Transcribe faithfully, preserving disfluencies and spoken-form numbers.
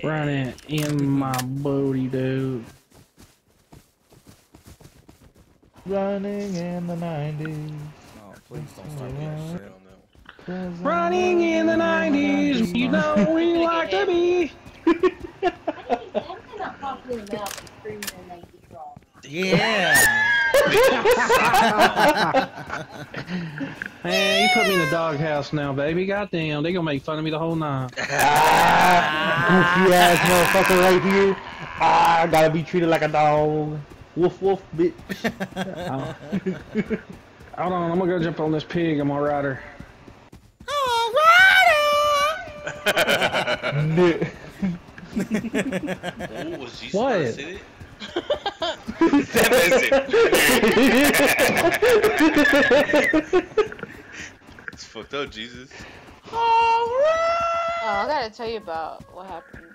Running in my booty, dude. Running in the nineties. Oh, please don't start with that shit. Running in the nineties, you know we like to be. Yeah. Man, you put me in the doghouse now, baby. Goddamn, they gonna make fun of me the whole night. Ah, goofy ass motherfucker right here. Ah, gotta be treated like a dog. Woof woof, bitch. Oh. Hold on, I'm gonna go jump on this pig. I'm gonna ride her. Oh, Nick. Oh, was Jesus What? about to say it? It's fucked up, Jesus. Oh, I gotta tell you about what happened